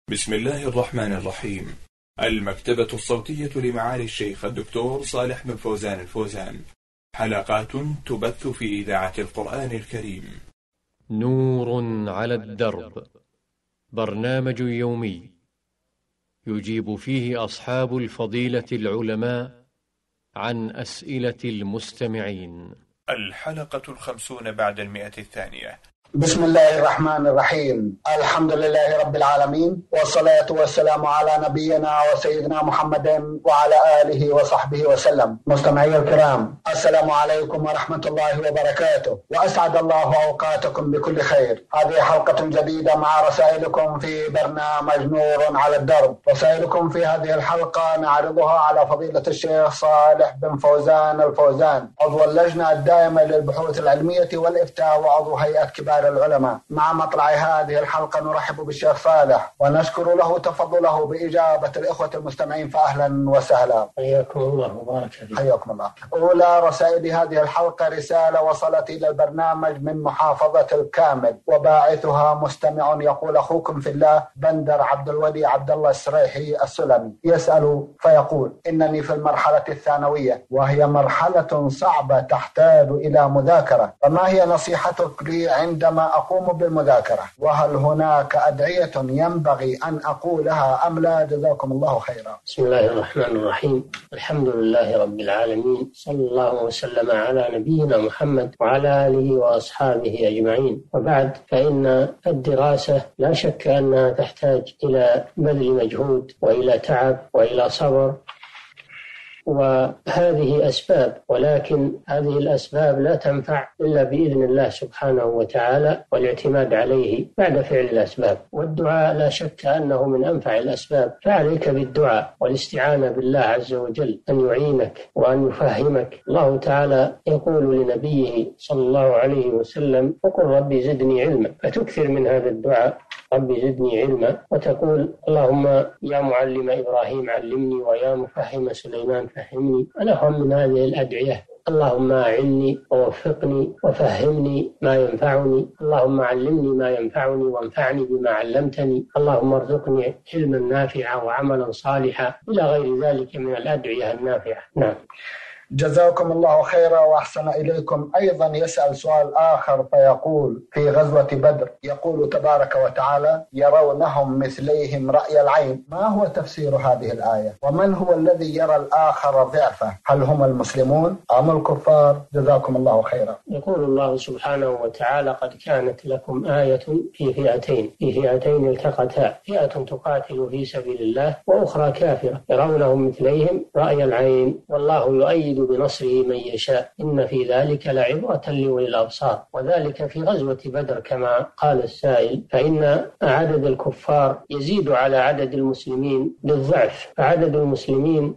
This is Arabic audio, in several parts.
بسم الله الرحمن الرحيم. المكتبة الصوتية لمعالي الشيخ الدكتور صالح بن فوزان الفوزان، حلقات تبث في إذاعة القرآن الكريم. نور على الدرب، برنامج يومي يجيب فيه أصحاب الفضيلة العلماء عن أسئلة المستمعين. الحلقة 50 بعد 100. بسم الله الرحمن الرحيم. الحمد لله رب العالمين، والصلاة والسلام على نبينا وسيدنا محمد وعلى آله وصحبه وسلم. مستمعي الكرام، السلام عليكم ورحمة الله وبركاته، وأسعد الله أوقاتكم بكل خير. هذه حلقة جديدة مع رسائلكم في برنامج نور على الدرب. رسائلكم في هذه الحلقة نعرضها على فضيلة الشيخ صالح بن فوزان الفوزان، عضو اللجنة الدائمة للبحوث العلمية والإفتاء وعضو هيئة كبار العلماء. مع مطلع هذه الحلقة نرحب بالشيخ صالح ونشكر له تفضله بإجابة الإخوة المستمعين، فأهلا وسهلا. حياكم الله وبارك فيكم. حياكم الله. أولى رسائل هذه الحلقة رسالة وصلت إلى البرنامج من محافظة الكامل، وباعثها مستمع يقول: أخوكم في الله بندر عبد الولي عبد الله السريحي السلمي، يسأل فيقول: إنني في المرحلة الثانوية، وهي مرحلة صعبة تحتاج إلى مذاكرة، فما هي نصيحتك لي عندما أقوم بالمذاكرة؟ وهل هناك أدعية ينبغي أن أقولها أم لا؟ جزاكم الله خيرا. بسم الله الرحمن الرحيم. الحمد لله رب العالمين، صلى الله وسلم على نبينا محمد وعلى آله وأصحابه أجمعين. وبعد، فإن الدراسة لا شك أنها تحتاج إلى بذل مجهود وإلى تعب وإلى صبر، وهذه أسباب، ولكن هذه الأسباب لا تنفع إلا بإذن الله سبحانه وتعالى والاعتماد عليه بعد فعل الأسباب. والدعاء لا شك أنه من أنفع الأسباب، فعليك بالدعاء والاستعانة بالله عز وجل أن يعينك وأن يفهمك. الله تعالى يقول لنبيه صلى الله عليه وسلم: وقل ربي زدني علما، فتكثر من هذا الدعاء: ربي زدني علما، وتقول: اللهم يا معلم إبراهيم علمني، ويا مفهم سليمان فهمني. أنا من هذه الأدعية: اللهم أعني ووفقني وفهمني ما ينفعني، اللهم علمني ما ينفعني وانفعني بما علمتني، اللهم ارزقني علما نافعا وعملا صالحا، إلى غير ذلك من الأدعية النافعة. نعم. جزاكم الله خيرا وأحسن إليكم. أيضا يسأل سؤال آخر فيقول: في غزوة بدر يقول تبارك وتعالى: يرونهم مثليهم رأي العين. ما هو تفسير هذه الآية؟ ومن هو الذي يرى الآخر ضعفه؟ هل هم المسلمون أم الكفار؟ جزاكم الله خيرا. يقول الله سبحانه وتعالى: قد كانت لكم آية في فئتين التقتا، فئة تقاتل في سبيل الله وأخرى كافرة، يرونهم مثليهم رأي العين، والله يؤيد بنصره من يشاء، إن في ذلك لعبرة لأولي الأبصار. وذلك في غزوة بدر كما قال السائل، فإن عدد الكفار يزيد على عدد المسلمين بالضعف، فعدد المسلمين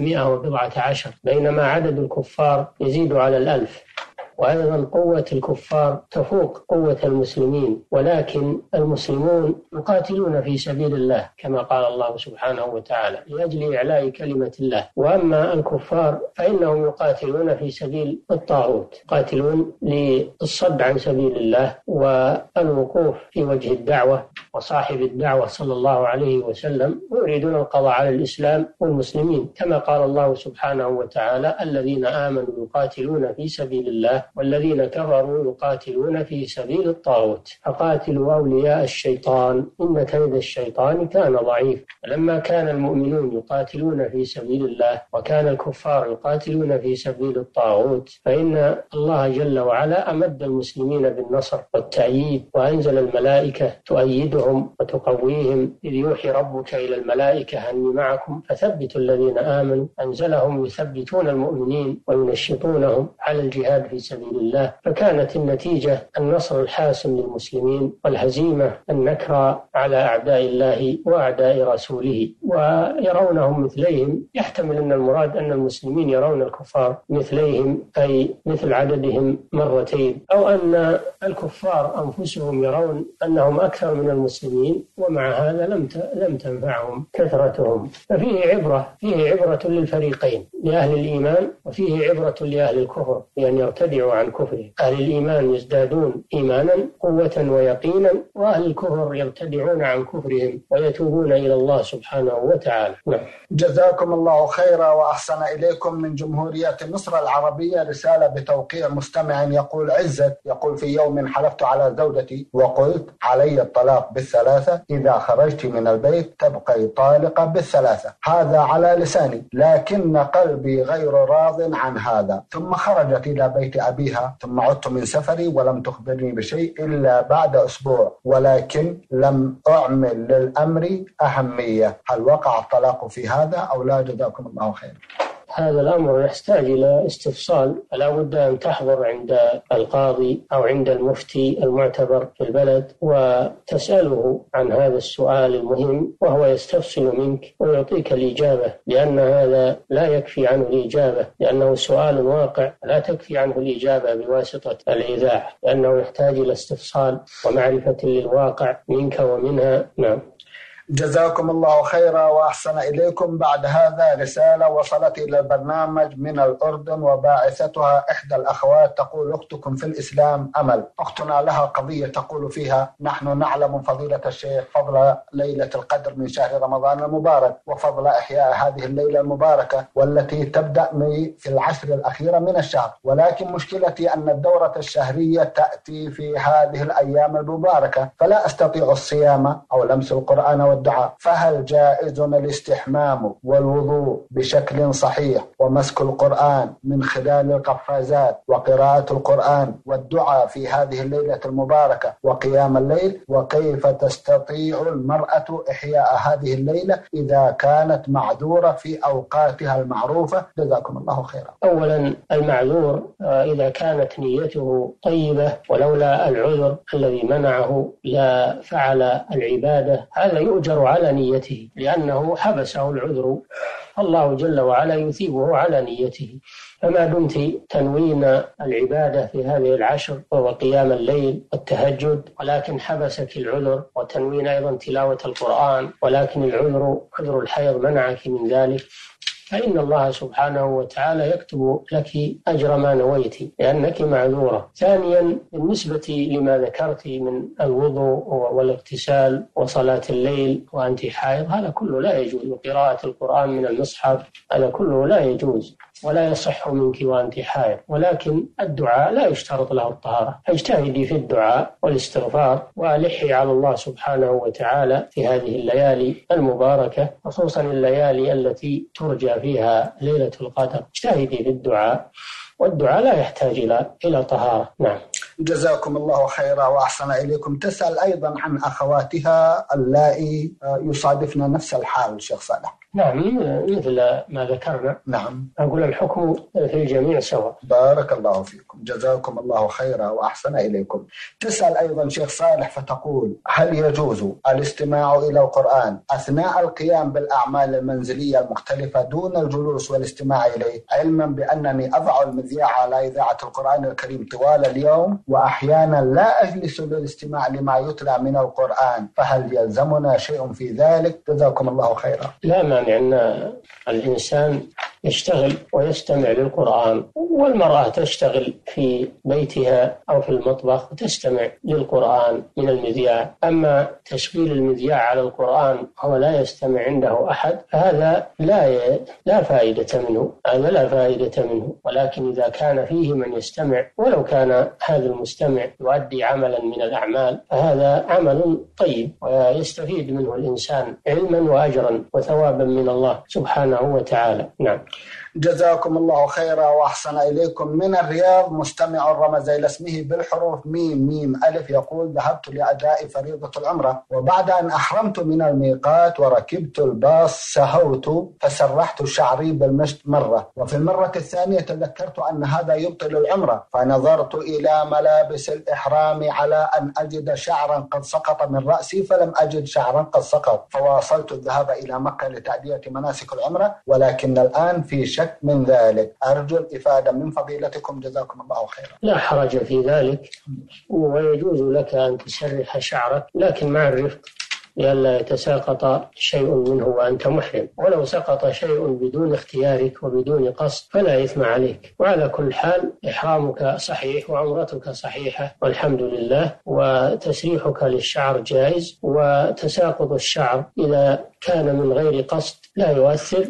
314 بينما عدد الكفار يزيد على 1000. وأيضا قوة الكفار تفوق قوة المسلمين، ولكن المسلمون يقاتلون في سبيل الله كما قال الله سبحانه وتعالى لأجل إعلاء كلمة الله. وأما الكفار فإنهم يقاتلون في سبيل الطاغوت، يقاتلون للصد عن سبيل الله والوقوف في وجه الدعوة وصاحب الدعوة صلى الله عليه وسلم، ويريدون القضاء على الإسلام والمسلمين كما قال الله سبحانه وتعالى: الذين آمنوا يقاتلون في سبيل الله والذين كفروا يقاتلون في سبيل الطاغوت فقاتلوا أولياء الشيطان إن كيد الشيطان كان ضعيف. لما كان المؤمنون يقاتلون في سبيل الله وكان الكفار يقاتلون في سبيل الطاغوت، فإن الله جل وعلا أمد المسلمين بالنصر والتأييد، وأنزل الملائكة تؤيدهم وتقويهم، إذ يوحي ربك إلى الملائكة أني معكم فثبتوا الذين آمنوا، أنزلهم يثبتون المؤمنين وينشطونهم على الجهاد في سبيل الله. فكانت النتيجة النصر الحاسم للمسلمين والهزيمة النكرة على أعداء الله وأعداء رسوله. ويرونهم مثليهم، يحتمل أن المراد أن المسلمين يرون الكفار مثليهم، أي مثل عددهم مرتين، أو أن الكفار أنفسهم يرون أنهم أكثر من المسلمين، ومع هذا لم تنفعهم كثرتهم. ففيه عبرة للفريقين، لأهل الإيمان وفيه عبرة لأهل الكفر، لأن يرتدعوا يرتدعوا عن كفرهم. أهل الإيمان يزدادون إيمانا قوة ويقينا، وأهل الكفر يرتدعون عن كفرهم ويتوبون إلى الله سبحانه وتعالى. جزاكم الله خيرا وأحسن إليكم. من جمهورية مصر العربية رسالة بتوقيع مستمع يقول: عزت يقول: في يوم حلفت على زوجتي وقلت علي الطلاق بالثلاثة، إذا خرجت من البيت تبقي طالقة بالثلاثة. هذا على لساني، لكن قلبي غير راض عن هذا. ثم خرجت إلى بيت أبيها، ثم عدت من سفري ولم تخبرني بشيء إلا بعد أسبوع، ولكن لم أعمل للأمر أهمية. هل وقع الطلاق في هذا أو لا؟ جزاكم الله خير. هذا الأمر يحتاج إلى استفصال، فلا بد أن تحضر عند القاضي أو عند المفتي المعتبر في البلد وتسأله عن هذا السؤال المهم، وهو يستفصل منك ويعطيك الإجابة، لأن هذا لا يكفي عنه الإجابة، لأنه سؤال واقع لا تكفي عنه الإجابة بواسطة الإذاعة، لأنه يحتاج إلى استفصال ومعرفة للواقع منك ومنها. نعم. جزاكم الله خيرا وأحسن إليكم. بعد هذا رسالة وصلت إلى البرنامج من الأردن، وباعثتها إحدى الأخوات تقول: أختكم في الإسلام أمل. أختنا لها قضية تقول فيها: نحن نعلم فضيلة الشيخ فضل ليلة القدر من شهر رمضان المبارك، وفضل إحياء هذه الليلة المباركة والتي تبدأ في العشر الأخيرة من الشهر، ولكن مشكلتي أن الدورة الشهرية تأتي في هذه الأيام المباركة، فلا أستطيع الصيام أو لمس القرآن والدعاء، فهل جائز الاستحمام والوضوء بشكل صحيح ومسك القرآن من خلال القفازات وقراءة القرآن والدعاء في هذه الليلة المباركة وقيام الليل؟ وكيف تستطيع المرأة إحياء هذه الليلة إذا كانت معذورة في أوقاتها المعروفة؟ جزاكم الله خيرا. أولا، المعذور إذا كانت نيته طيبة ولولا العذر الذي منعه لا فعل العبادة، هذا يؤجر على نيته، لأنه حبسه العذر، الله جل وعلا يثيبه على نيته. فما دمت تنوين العبادة في هذه العشر وقيام الليل والتهجد، ولكن حبسك العذر، وتنوين أيضا تلاوة القرآن، ولكن العذر عذر الحيض منعك من ذلك، فإن الله سبحانه وتعالى يكتب لك أجر ما نويت لأنك معذورة. ثانيا، بالنسبة لما ذكرت من الوضوء والاغتسال وصلاة الليل وأنت حائض، هذا كله لا يجوز، وقراءة القرآن من المصحف هذا كله لا يجوز ولا يصح منك وأنت حائض. ولكن الدعاء لا يشترط له الطهارة، اجتهدي في الدعاء والاستغفار وألحي على الله سبحانه وتعالى في هذه الليالي المباركة، خصوصا الليالي التي ترجى فيها ليلة القدر. اجتهدي في الدعاء، والدعاء لا يحتاج إلى طهارة. نعم. جزاكم الله خيرا وأحسن إليكم. تسأل أيضا عن أخواتها اللائي يصادفن نفس الحال شيخ صالح. نعم، مثل ما ذكرنا. نعم. أقول الحكم في الجميع سواء. بارك الله فيكم، جزاكم الله خيرا وأحسن إليكم. تسأل أيضا شيخ صالح فتقول: هل يجوز الاستماع إلى القرآن أثناء القيام بالأعمال المنزلية المختلفة دون الجلوس والاستماع إليه، علما بأنني أضع المذياع على إذاعة القرآن الكريم طوال اليوم وأحيانا لا أجلس للاستماع لما يتلى من القرآن، فهل يلزمنا شيء في ذلك؟ جزاكم الله خيرا. لا مانع أن الإنسان يشتغل ويستمع للقرآن، والمرأة تشتغل في بيتها أو في المطبخ وتستمع للقرآن من المذياع. أما تشغيل المذياع على القرآن هو لا يستمع عنده أحد، فهذا لا فائدة منه، هذا لا فائدة منه. ولكن إذا كان فيه من يستمع ولو كان هذا المستمع يؤدي عملا من الأعمال، فهذا عمل طيب ويستفيد منه الإنسان علما وأجرا وثوابا من الله سبحانه وتعالى. نعم. جزاكم الله خيرا وأحسن إليكم. من الرياض مستمع رمز إلى اسمه بالحروف ميم ميم ألف يقول: ذهبت لأداء فريضة العمرة، وبعد أن أحرمت من الميقات وركبت الباص سهوت فسرحت شعري بالمشط مرة، وفي المرة الثانية تذكرت أن هذا يبطل العمرة، فنظرت إلى ملابس الإحرام على أن أجد شعرا قد سقط من رأسي، فلم أجد شعرا قد سقط، فواصلت الذهاب إلى مكة لتأدية مناسك العمرة، ولكن الآن في شك من ذلك، أرجو الإفادة من فضيلتكم جزاكم الله خيرا. لا حرج في ذلك، ويجوز لك أن تسرح شعرك، لكن مع الرفق، لئلا يتساقط شيء منه وأنت محرم، ولو سقط شيء بدون اختيارك وبدون قصد فلا إثم عليك. وعلى كل حال إحرامك صحيح وعمرتك صحيحة والحمد لله، وتسريحك للشعر جائز، وتساقط الشعر إذا كان من غير قصد لا يؤثر،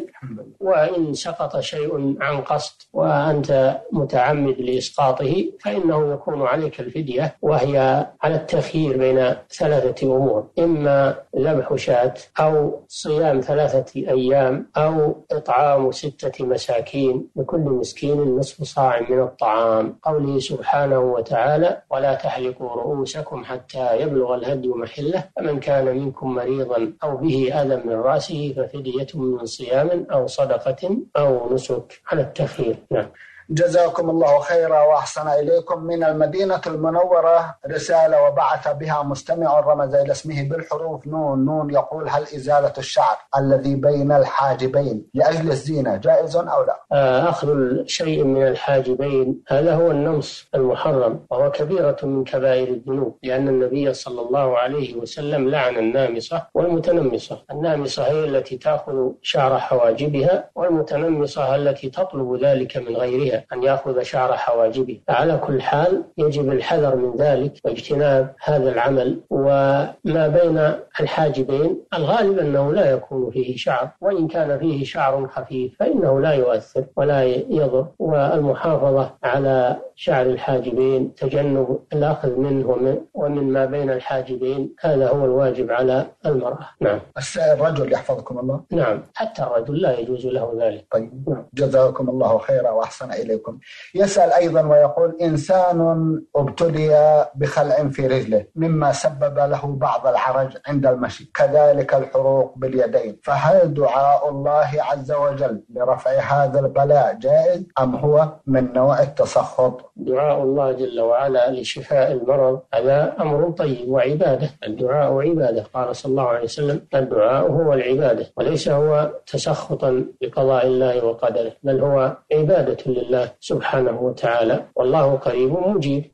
وإن سقط شيء عن قصد وأنت متعمد لإسقاطه فإنه يكون عليك الفدية، وهي على التخيير بين ثلاثة أمور: إما ذبح شاة، أو صيام 3 أيام، أو إطعام 6 مساكين لكل مسكين نصف صاع من الطعام. قوله سبحانه وتعالى: ولا تحلقوا رؤوسكم حتى يبلغ الهدي محله، فمن كان منكم مريضا أو به أذى من رأسه ففدية من صيام أو صدقة أو نسك، على التخيير. نعم. جزاكم الله خيرا وأحسن إليكم. من المدينة المنورة رسالة وبعث بها مستمع رمز إلى اسمه بالحروف نون يقول: هل إزالة الشعر الذي بين الحاجبين لأجل الزينة جائز أو لا؟ أخذ شيء من الحاجبين هذا هو النمص المحرم، وهو كبيرة من كبائر الذنوب، لأن النبي صلى الله عليه وسلم لعن النامصة والمتنمصة. النامصة هي التي تأخذ شعر حواجبها، والمتنمصة التي تطلب ذلك من غيرها أن يأخذ شعر حواجبه. على كل حال يجب الحذر من ذلك واجتناب هذا العمل. وما بين الحاجبين الغالب أنه لا يكون فيه شعر، وإن كان فيه شعر خفيف فإنه لا يؤثر ولا يضر. والمحافظة على شعر الحاجبين، تجنب الأخذ منه ومن ما بين الحاجبين، هذا هو الواجب على المرأة. نعم. الرجل يحفظكم الله؟ نعم، حتى الرجل لا يجوز له ذلك. طيب. نعم. جزاكم الله خيرا وأحسن إليكم. يسأل أيضا ويقول: إنسان ابتلي بخلع في رجله مما سبب له بعض العرج عند المشي، كذلك الحروق باليدين، فهل دعاء الله عز وجل لرفع هذا البلاء جائز أم هو من نوع التسخط؟ دعاء الله جل وعلا لشفاء المرض هذا أمر طيب وعبادة. الدعاء عبادة، قال صلى الله عليه وسلم: الدعاء هو العبادة، وليس هو تسخطا بقضاء الله وقدره، بل هو عبادة لله سبحانه وتعالى، والله قريب مجيب.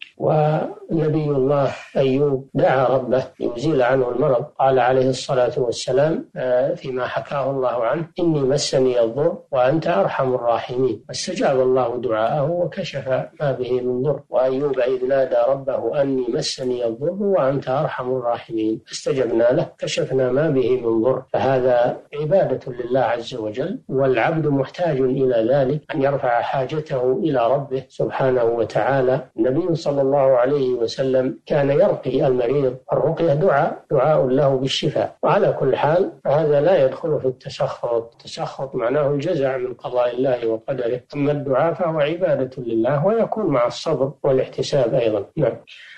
ونبي الله أيوب دعا ربه ليزيل عنه المرض، قال عليه الصلاة والسلام فيما حكاه الله عنه: إني مسني الضر وأنت أرحم الراحمين، فاستجاب الله دعاءه وكشف ما به من ضر. وأيوب إذ نادى ربه أني مسني الضر وأنت أرحم الراحمين، فاستجبنا له كشفنا ما به من ضر. فهذا عبادة لله عز وجل، والعبد محتاج إلى ذلك، أن يرفع حاجته إلى ربه سبحانه وتعالى. النبي صلى الله عليه وسلم كان يرقي المريض، الرقية دعاء له بالشفاء. وعلى كل حال هذا لا يدخل في التسخط. التسخط معناه الجزع من قضاء الله وقدره، أما الدعاء فهو عبادة لله، ويكون مع الصبر والاحتساب أيضا. نعم.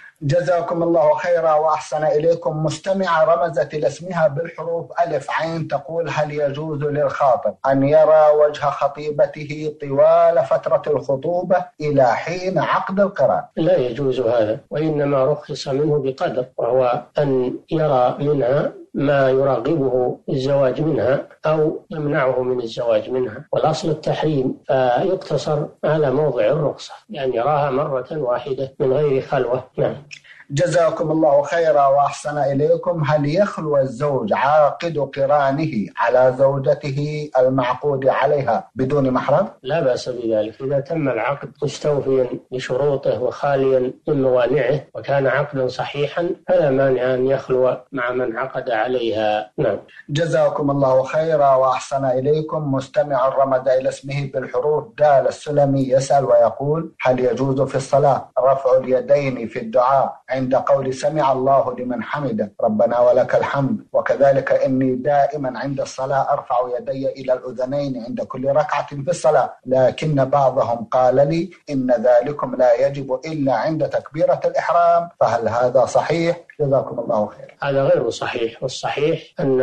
جزاكم الله خيرا وأحسن إليكم. مستمعة رمزت إلى اسمها بالحروف ألف عين تقول: هل يجوز للخاطب أن يرى وجه خطيبته طوال فترة الخطوبة إلى حين عقد القران؟ لا يجوز هذا، وإنما رخص منه بقدر، وهو أن يرى منها ما يراغبه الزواج منها أو يمنعه من الزواج منها، والأصل التحريم، فيقتصر على موضع الرخصة، يعني يراها مرة واحدة من غير خلوة. نعم. جزاكم الله خيرا وأحسن إليكم. هل يخلو الزوج عاقد قرانه على زوجته المعقود عليها بدون محرم؟ لا بأس بذلك، إذا تم العقد مستوفيا لشروطه وخاليا من موانعه وكان عقدا صحيحا فلا مانع أن يخلو مع من عقد عليها. نعم. جزاكم الله خيرا وأحسن إليكم. مستمع رمز إلى اسمه بالحروف دال السلمي يسأل ويقول: هل يجوز في الصلاة رفع اليدين في الدعاء عند قول سمع الله لمن حمده ربنا ولك الحمد؟ وكذلك إني دائما عند الصلاة أرفع يدي إلى الأذنين عند كل ركعة في الصلاة، لكن بعضهم قال لي إن ذلكم لا يجب إلا عند تكبيرة الإحرام، فهل هذا صحيح؟ جزاكم الله خير. هذا غير صحيح، والصحيح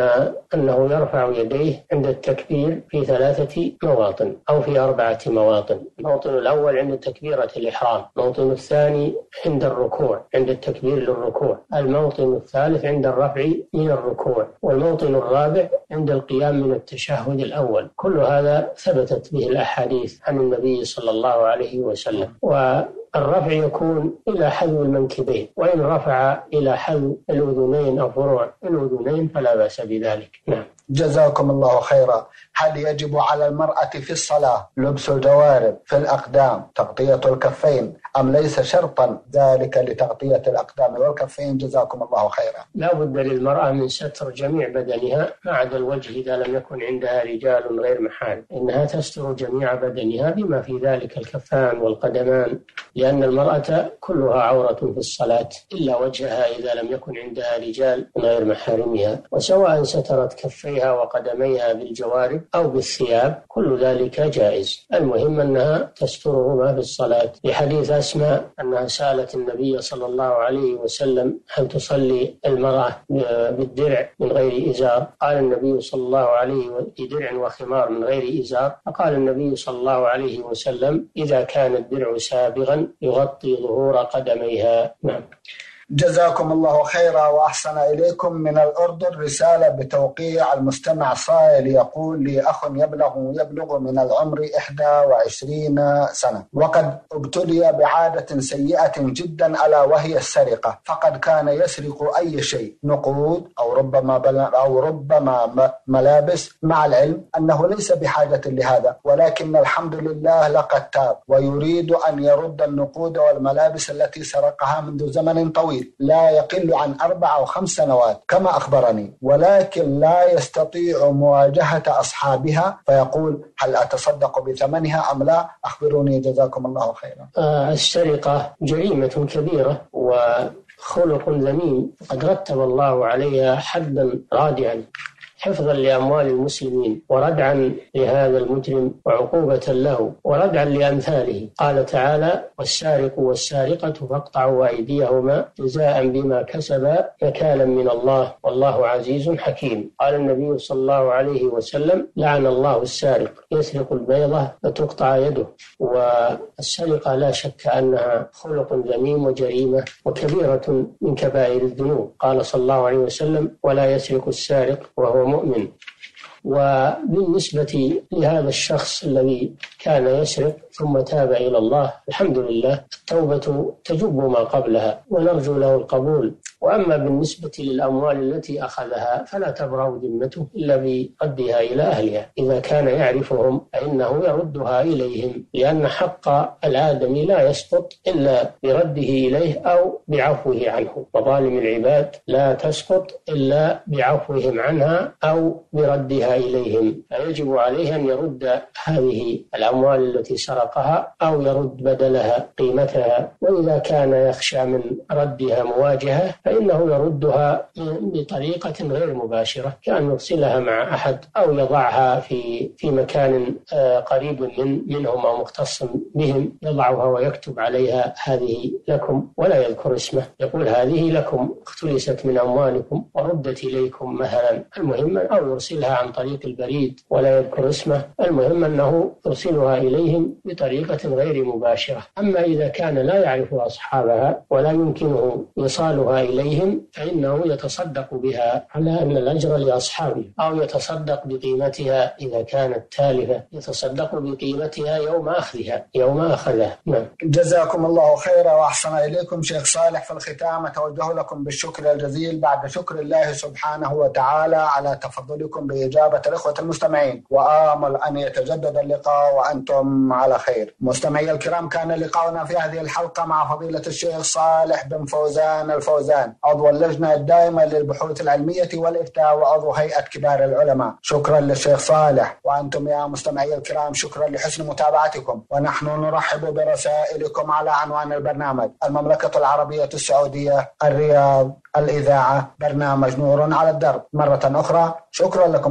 أنه يرفع يديه عند التكبير في 3 مواطن أو في 4 مواطن. الموطن الأول عند تكبيرة الإحرام، الموطن الثاني عند الركوع عند التكبير للركوع، الموطن الثالث عند الرفع من الركوع، والموطن الرابع عند القيام من التشهد الأول. كل هذا ثبتت به الأحاديث عن النبي صلى الله عليه وسلم. الرفع يكون إلى حذو المنكبين، وإن رفع إلى حذو الأذنين أو فروع الأذنين فلا بأس بذلك. نعم. جزاكم الله خيرا. هل يجب على المرأة في الصلاة لبس الجوارب في الأقدام تغطية الكفين أم ليس شرطا ذلك لتغطية الأقدام والكفين؟ جزاكم الله خيرا. لا بد للمرأة من ستر جميع بدنها ما عدا الوجه إذا لم يكن عندها رجال غير محارم، إنها تستر جميع بدنها بما في ذلك الكفان والقدمان، لأن المرأة كلها عورة في الصلاة إلا وجهها إذا لم يكن عندها رجال غير محارمها. وسواء سترت كفيها وقدميها بالجوارب أو بالثياب كل ذلك جائز، المهم أنها تسترهما في الصلاة. لحديث أسماء أنها سألت النبي صلى الله عليه وسلم هل تصلي المرأة بالدرع من غير إزار؟ قال النبي صلى الله عليه وسلم بدرع وخمار من غير إزار، فقال النبي صلى الله عليه وسلم إذا كان الدرع سابغا يغطي ظهور قدميها. نعم. جزاكم الله خيرا وأحسن إليكم. من الأردن رسالة بتوقيع المستمع صائل يقول لي أخ يبلغ من العمر 21 سنة وقد ابتلي بعادة سيئة جدا ألا وهي السرقة، فقد كان يسرق أي شيء، نقود أو ربما ملابس، مع العلم أنه ليس بحاجة لهذا، ولكن الحمد لله لقد تاب ويريد أن يرد النقود والملابس التي سرقها منذ زمن طويل لا يقل عن 4 أو 5 سنوات كما أخبرني، ولكن لا يستطيع مواجهة أصحابها، فيقول هل أتصدق بثمنها أم لا؟ أخبروني جزاكم الله خيرا. السرقة جريمة كبيرة وخلق ذميم، قد رتب الله عليها حدا رادعا حفظا لأموال المسلمين وردعا لهذا المجرم وعقوبة له وردعا لأمثاله. قال تعالى والسارق والسارقة فاقطعوا أيديهما جزاء بما كسبا نكالا من الله والله عزيز حكيم. قال النبي صلى الله عليه وسلم لعن الله السارق يسرق البيضة فتقطع يده. والسرقة لا شك أنها خلق ذميم وجريمة وكبيرة من كبائر الذنوب. قال صلى الله عليه وسلم ولا يسرق السارق وهو مؤمن. وبالنسبة لهذا الشخص الذي كان يسرق ثم تاب إلى الله الحمد لله، التوبة تجب ما قبلها ونرجو له القبول. وأما بالنسبة للأموال التي أخذها فلا تبرأ ذمته إلا بردها إلى أهلها، إذا كان يعرفهم فإنه يردها إليهم، لأن حق الآدمي لا يسقط إلا برده إليه أو بعفوه عنه. مظالم العباد لا تسقط إلا بعفوهم عنها أو بردها إليهم، فيجب عليه أن يرد هذه الأموال التي سرقها أو يرد بدلها قيمتها. وإذا كان يخشى من ردها مواجهة فإنه يردها بطريقة غير مباشرة، كأن يرسلها مع أحد أو يضعها في مكان قريب منهم أو مختص بهم، يضعها ويكتب عليها هذه لكم ولا يذكر اسمه، يقول هذه لكم اختلست من أموالكم وردت إليكم مثلا، المهم، أو يرسلها عن طريق البريد ولا يذكر اسمه، المهم أنه يرسلها إليهم بطريقة غير مباشرة. أما إذا كان لا يعرف أصحابها ولا يمكنه إيصالها إليهم فإنه يتصدق بها على أن الأجر لأصحابه، أو يتصدق بقيمتها إذا كانت تالفة، يتصدق بقيمتها يوم أخذها. نعم. جزاكم الله خيرا وأحسن إليكم. شيخ صالح، في الختام أتوجه لكم بالشكر الجزيل بعد شكر الله سبحانه وتعالى على تفضلكم بإجابة الإخوة المستمعين، وآمل أن يتجدد اللقاء وأنتم على خير. مستمعي الكرام، كان لقاؤنا في هذه الحلقة مع فضيلة الشيخ صالح بن فوزان الفوزان، عضو اللجنة الدائمة للبحوث العلمية والإفتاء وعضو هيئة كبار العلماء. شكرا للشيخ صالح. وأنتم يا مستمعي الكرام شكرا لحسن متابعتكم، ونحن نرحب برسائلكم على عنوان البرنامج: المملكة العربية السعودية، الرياض، الإذاعة، برنامج نور على الدرب. مرة أخرى شكرا لكم.